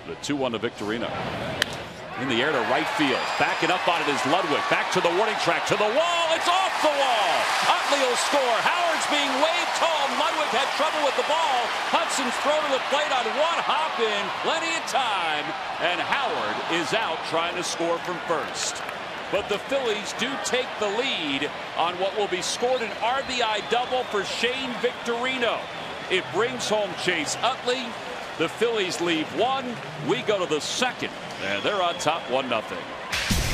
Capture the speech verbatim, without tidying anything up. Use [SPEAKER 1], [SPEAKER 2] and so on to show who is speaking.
[SPEAKER 1] The two one to Victorino. In the air to right field. Backing up on it is Ludwig. Back to the warning track. To the wall. It's off the wall. Utley will score. Howard's being waved home. Ludwig had trouble with the ball. Hudson's throw to the plate on one hop in. Plenty of time. And Howard is out trying to score from first. But the Phillies do take the lead on what will be scored an R B I double for Shane Victorino. It brings home Chase Utley. The Phillies leave one. We go to the second, and they're on top one nothing.